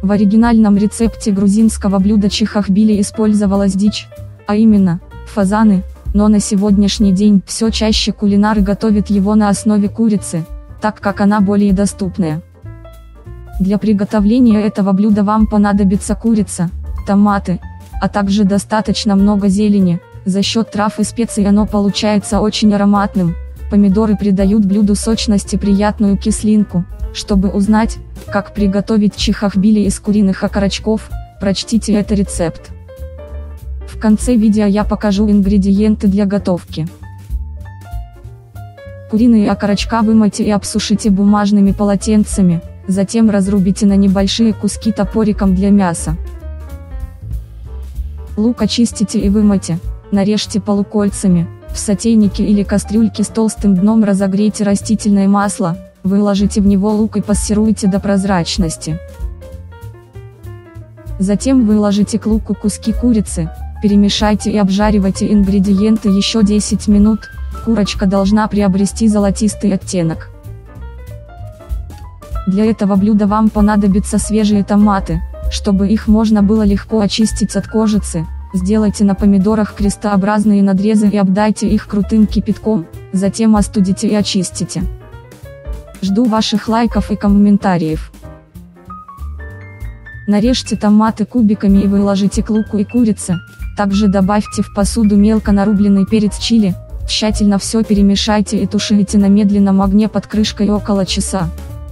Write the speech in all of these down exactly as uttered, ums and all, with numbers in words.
В оригинальном рецепте грузинского блюда чихахбили использовалась дичь, а именно, фазаны, но на сегодняшний день все чаще кулинары готовят его на основе курицы, так как она более доступная. Для приготовления этого блюда вам понадобится курица, томаты, а также достаточно много зелени. За счет трав и специй оно получается очень ароматным. Помидоры придают блюду сочность и приятную кислинку. Чтобы узнать, как приготовить чихахбили из куриных окорочков, прочтите этот рецепт. В конце видео я покажу ингредиенты для готовки. Куриные окорочка вымойте и обсушите бумажными полотенцами, затем разрубите на небольшие куски топориком для мяса. Лук очистите и вымойте, нарежьте полукольцами, в сотейнике или кастрюльке с толстым дном разогрейте растительное масло, выложите в него лук и пассеруйте до прозрачности. Затем выложите к луку куски курицы, перемешайте и обжаривайте ингредиенты еще десять минут, курочка должна приобрести золотистый оттенок. Для этого блюда вам понадобятся свежие томаты, чтобы их можно было легко очистить от кожицы. Сделайте на помидорах крестообразные надрезы и обдайте их крутым кипятком, затем остудите и очистите. Жду ваших лайков и комментариев. Нарежьте томаты кубиками и выложите к луку и курице, также добавьте в посуду мелко нарубленный перец чили, тщательно все перемешайте и тушите на медленном огне под крышкой около часа.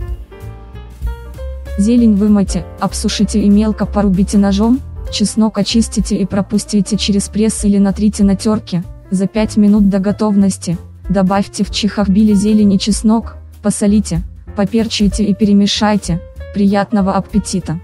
Зелень вымойте, обсушите и мелко порубите ножом. Чеснок очистите и пропустите через пресс или натрите на терке. За пять минут до готовности добавьте в чихахбили зелень и чеснок, посолите, поперчите и перемешайте. Приятного аппетита!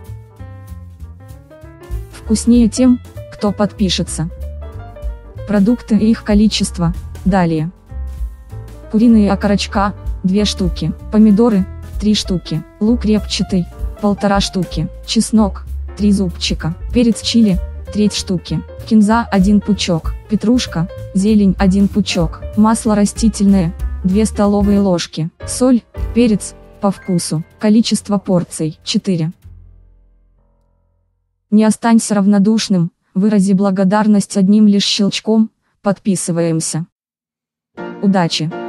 Вкуснее тем, кто подпишется. Продукты и их количество. Далее. Куриные окорочка – две штуки, помидоры – три штуки, лук репчатый – полтора штуки, чеснок – три зубчика, перец чили – треть штуки, кинза – один пучок, петрушка, зелень – один пучок, масло растительное – две столовые ложки, соль, перец – по вкусу, количество порций – четыре. Не останься равнодушным, вырази благодарность одним лишь щелчком, подписываемся. Удачи!